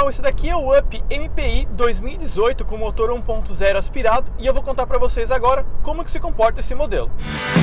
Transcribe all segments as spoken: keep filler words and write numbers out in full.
pessoal, esse daqui é o Up M P I dois mil e dezoito com motor um ponto zero aspirado e eu vou contar para vocês agora como que se comporta esse modelo.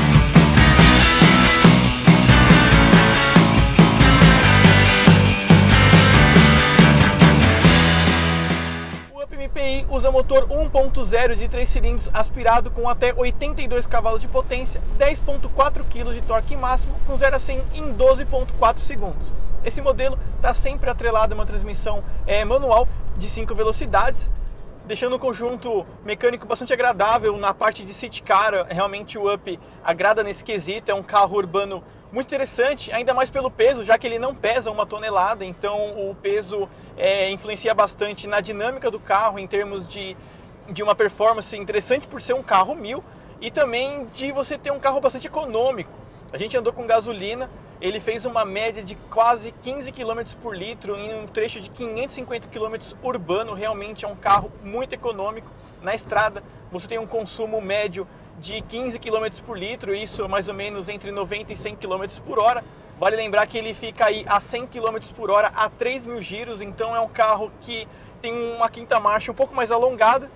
O Up M P I usa motor um ponto zero de três cilindros aspirado com até oitenta e dois cavalos de potência, dez vírgula quatro quilos de torque máximo, com zero a cem em doze vírgula quatro segundos. Esse modelo está sempre atrelado a uma transmissão é, manual de cinco velocidades, deixando um conjunto mecânico bastante agradável na parte de city car. Realmente o Up agrada nesse quesito, é um carro urbano muito interessante, ainda mais pelo peso, já que ele não pesa uma tonelada, então o peso é, influencia bastante na dinâmica do carro, em termos de, de uma performance interessante por ser um carro mil, e também de você ter um carro bastante econômico. A gente andou com gasolina, ele fez uma média de quase quinze quilômetros por litro em um trecho de quinhentos e cinquenta quilômetros urbano. Realmente é um carro muito econômico. Na estrada você tem um consumo médio de quinze quilômetros por litro, isso mais ou menos entre noventa e cem quilômetros por hora. Vale lembrar que ele fica aí a cem quilômetros por hora a três mil giros, então é um carro que tem uma quinta marcha um pouco mais alongada.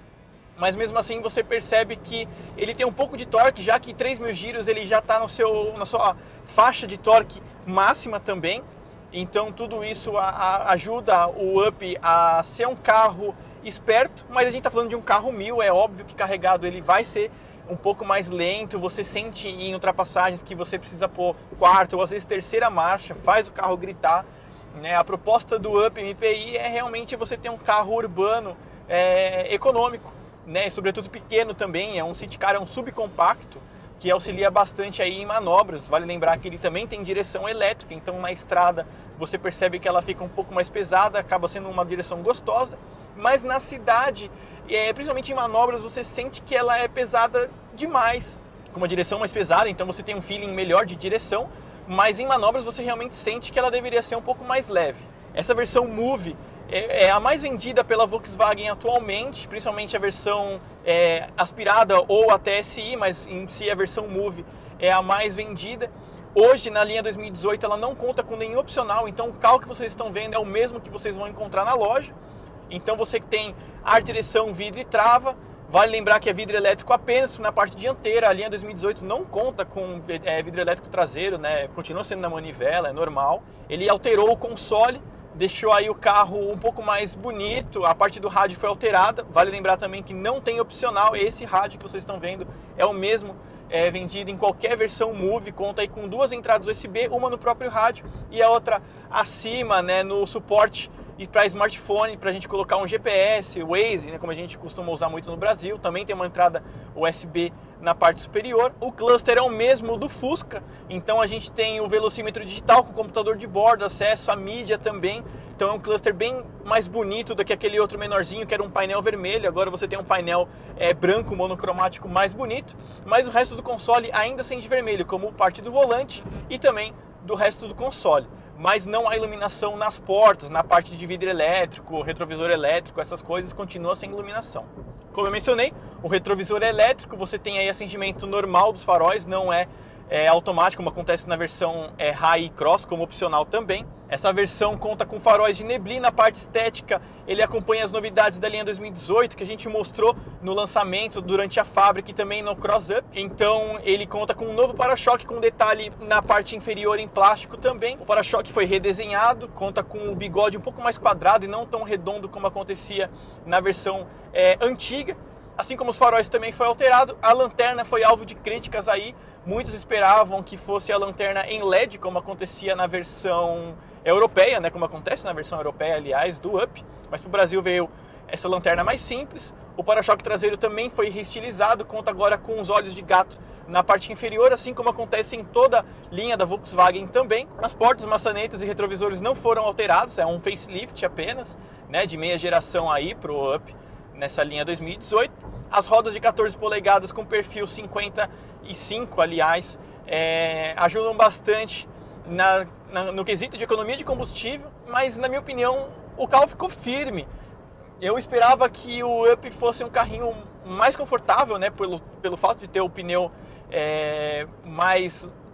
Mas mesmo assim você percebe que ele tem um pouco de torque, já que três mil giros ele já está no seu, na sua faixa de torque máxima também. Então tudo isso a, a, ajuda o Up a ser um carro esperto, mas a gente está falando de um carro mil, é óbvio que carregado ele vai ser um pouco mais lento, você sente em ultrapassagens que você precisa pôr quarta ou às vezes terceira marcha, faz o carro gritar, né? A proposta do Up M P I é realmente você ter um carro urbano é, econômico, né, sobretudo pequeno também, é um city car, é um subcompacto que auxilia bastante aí em manobras. Vale lembrar que ele também tem direção elétrica, então na estrada você percebe que ela fica um pouco mais pesada, acaba sendo uma direção gostosa, mas na cidade, é, principalmente em manobras, você sente que ela é pesada demais, com uma direção mais pesada, então você tem um feeling melhor de direção, mas em manobras você realmente sente que ela deveria ser um pouco mais leve. Essa versão Move é a mais vendida pela Volkswagen atualmente, principalmente a versão é, aspirada ou a T S I, mas em si a versão Move é a mais vendida. Hoje, na linha dois mil e dezoito, ela não conta com nenhum opcional, então o carro que vocês estão vendo é o mesmo que vocês vão encontrar na loja. Então você tem ar, direção, vidro e trava. Vale lembrar que é vidro elétrico apenas na parte dianteira. A linha dois mil e dezoito não conta com é, vidro elétrico traseiro, né? Continua sendo na manivela, é normal. Ele alterou o console, deixou aí o carro um pouco mais bonito, a parte do rádio foi alterada. Vale lembrar também que não tem opcional, esse rádio que vocês estão vendo é o mesmo é, vendido em qualquer versão Move, conta aí com duas entradas U S B, uma no próprio rádio e a outra acima, né, no suporte e para smartphone, para a gente colocar um G P S, Waze, né, como a gente costuma usar muito no Brasil. Também tem uma entrada U S B na parte superior. O cluster é o mesmo do Fusca, então a gente tem o velocímetro digital com computador de bordo, acesso à mídia também. Então é um cluster bem mais bonito do que aquele outro menorzinho que era um painel vermelho. Agora você tem um painel é, branco monocromático mais bonito, mas o resto do console ainda acende vermelho, como parte do volante e também do resto do console. Mas não há iluminação nas portas, na parte de vidro elétrico, retrovisor elétrico, essas coisas continuam sem iluminação. Como eu mencionei, o retrovisor elétrico, você tem aí acendimento normal dos faróis, não é, é automático, como acontece na versão é, High e Cross, como opcional também. Essa versão conta com faróis de neblina. A parte estética, ele acompanha as novidades da linha dois mil e dezoito, que a gente mostrou no lançamento, durante a fábrica e também no Cross Up. Então ele conta com um novo para-choque com detalhe na parte inferior em plástico também. O para-choque foi redesenhado, conta com o bigode um pouco mais quadrado e não tão redondo como acontecia na versão é, antiga. Assim como os faróis também foi alterado. A lanterna foi alvo de críticas aí. Muitos esperavam que fosse a lanterna em L E D, como acontecia na versão europeia, né? Como acontece na versão europeia, aliás, do Up. Mas para o Brasil veio essa lanterna mais simples. O para-choque traseiro também foi reestilizado, conta agora com os olhos de gato na parte inferior, assim como acontece em toda a linha da Volkswagen também. As portas, maçanetas e retrovisores não foram alterados, é um facelift apenas, né? De meia geração aí para o Up nessa linha dois mil e dezoito. As rodas de quatorze polegadas com perfil cinquenta e cinco, aliás, é, ajudam bastante na, na, no quesito de economia de combustível, mas na minha opinião o carro ficou firme. Eu esperava que o Up fosse um carrinho mais confortável, né, pelo, pelo fato de ter o pneu é, mais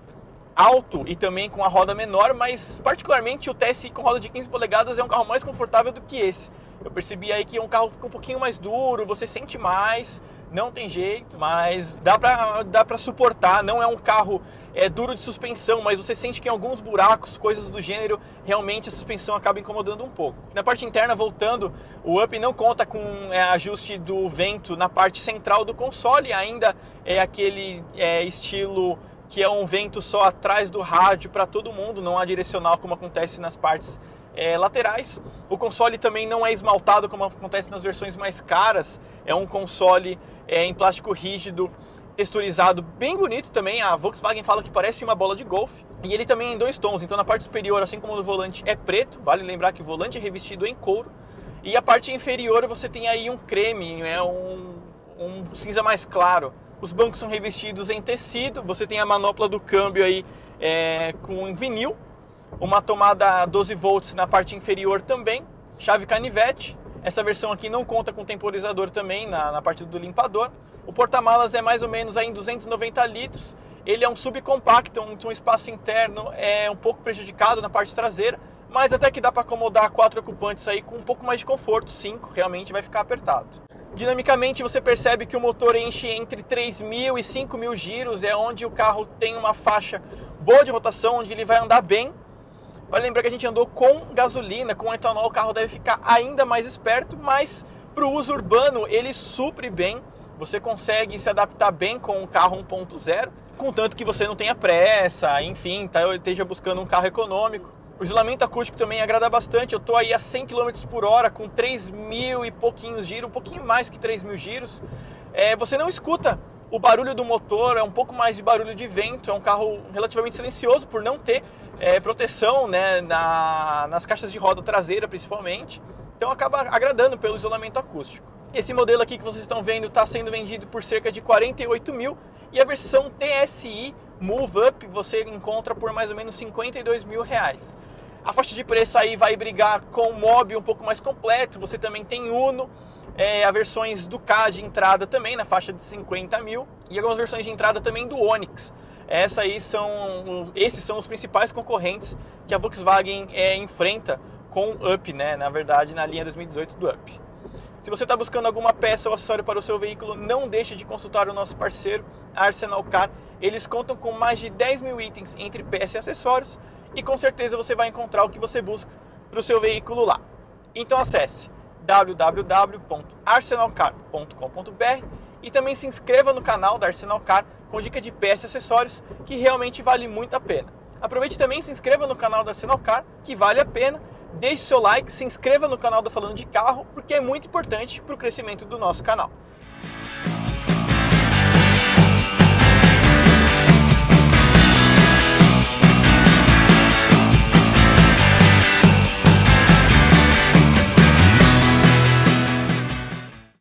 alto e também com a roda menor, mas particularmente o T S I com roda de quinze polegadas é um carro mais confortável do que esse. Eu percebi aí que um carro fica um pouquinho mais duro, você sente mais, não tem jeito, mas dá pra, dá pra suportar. Não é um carro é, duro de suspensão, mas você sente que em alguns buracos, coisas do gênero, realmente a suspensão acaba incomodando um pouco. Na parte interna, voltando, o Up não conta com é, ajuste do vento na parte central do console, ainda é aquele é, estilo que é um vento só atrás do rádio para todo mundo, não há direcional como acontece nas partes é, laterais. O console também não é esmaltado como acontece nas versões mais caras, é um console é, em plástico rígido, texturizado, bem bonito também. A Volkswagen fala que parece uma bola de golfe, e ele também é em dois tons, então na parte superior, assim como no volante, é preto. Vale lembrar que o volante é revestido em couro, e a parte inferior você tem aí um creme, é um, um cinza mais claro. Os bancos são revestidos em tecido, você tem a manopla do câmbio aí é, com vinil, uma tomada doze volts na parte inferior também, chave canivete. Essa versão aqui não conta com temporizador também na, na parte do limpador. O porta-malas é mais ou menos aí em duzentos e noventa litros, ele é um subcompacto, então um espaço interno é um pouco prejudicado na parte traseira, mas até que dá para acomodar quatro ocupantes aí com um pouco mais de conforto. Cinco realmente vai ficar apertado. Dinamicamente você percebe que o motor enche entre três mil e cinco mil giros, é onde o carro tem uma faixa boa de rotação, onde ele vai andar bem. Vale lembrar que a gente andou com gasolina, com etanol o carro deve ficar ainda mais esperto, mas para o uso urbano ele supre bem, você consegue se adaptar bem com um carro um ponto zero, contanto que você não tenha pressa, enfim, tá, esteja buscando um carro econômico. O isolamento acústico também agrada bastante, eu estou aí a cem quilômetros por hora com três mil e pouquinhos giros, um pouquinho mais que três mil giros. É, você não escuta o barulho do motor, é um pouco mais de barulho de vento, é um carro relativamente silencioso por não ter é, proteção, né, na, nas caixas de roda traseira principalmente, então acaba agradando pelo isolamento acústico. Esse modelo aqui que vocês estão vendo está sendo vendido por cerca de quarenta e oito mil, e a versão T S I Move Up você encontra por mais ou menos cinquenta e dois mil reais. A faixa de preço aí vai brigar com o Mobi um pouco mais completo, você também tem Uno, é, as versões do K de entrada também na faixa de cinquenta mil, e algumas versões de entrada também do Onix. Essa aí são, esses são os principais concorrentes que a Volkswagen é, enfrenta com o Up, né? Na verdade, na linha dois mil e dezoito do Up. Se você está buscando alguma peça ou acessório para o seu veículo, não deixe de consultar o nosso parceiro, Arsenal Car. Eles contam com mais de dez mil itens entre peças e acessórios, e com certeza você vai encontrar o que você busca para o seu veículo lá. Então acesse w w w ponto arsenal car ponto com ponto b r e também se inscreva no canal da Arsenal Car com dica de peças e acessórios que realmente vale muito a pena. Aproveite também e se inscreva no canal da Arsenal Car, que vale a pena. Deixe seu like, se inscreva no canal do Falando de Carro, porque é muito importante para o crescimento do nosso canal.